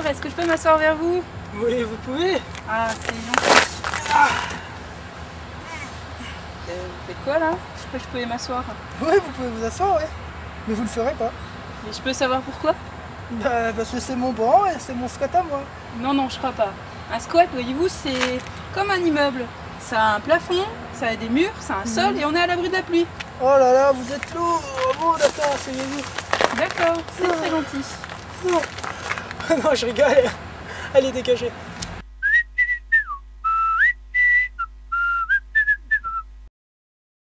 est-ce que je peux m'asseoir vers vous? Oui, vous pouvez. Ah, c'est gentil. Vous faites quoi là? Je crois que je pouvais m'asseoir. Oui, vous pouvez vous asseoir, oui. Mais vous le ferez pas. Et je peux savoir pourquoi? Bah, parce que c'est mon banc et c'est mon squat à moi. Non, non, je crois pas. Un squat, voyez-vous, c'est comme un immeuble. Ça a un plafond, ça a des murs, ça a un sol et on est à l'abri de la pluie. Oh là là, vous êtes lourd. Bon, d'accord, asseyez-vous. D'accord, c'est très gentil. Non. Non, je rigole. Allez, dégagez.